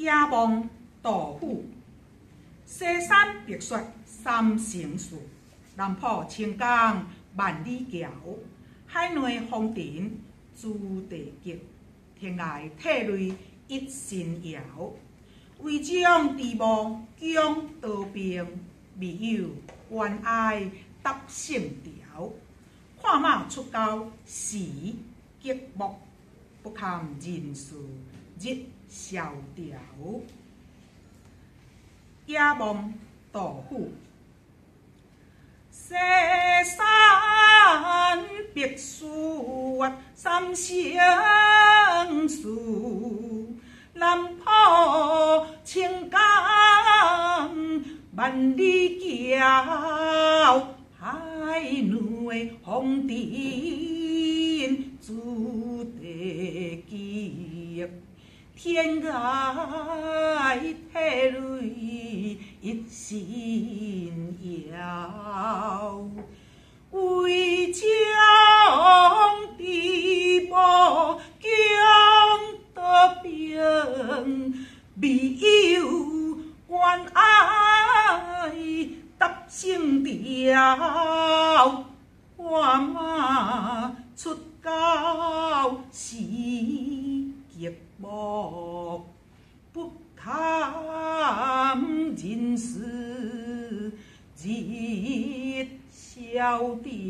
野望杜甫，西山白雪三成树，南浦清江万里桥。海内风尘朱地极，天涯涕泪一身遥。为将知无强刀兵，密友冤爱搭性条。看马出高时极目，不堪人事日萧条。野望杜甫，西山白雪三成树，南浦清江万里桥。海内风尘朱地极，天涯涕泪一身遥。为将知无强刀兵，密友冤爱搭性条。看马出高时极目，不堪人事日萧条。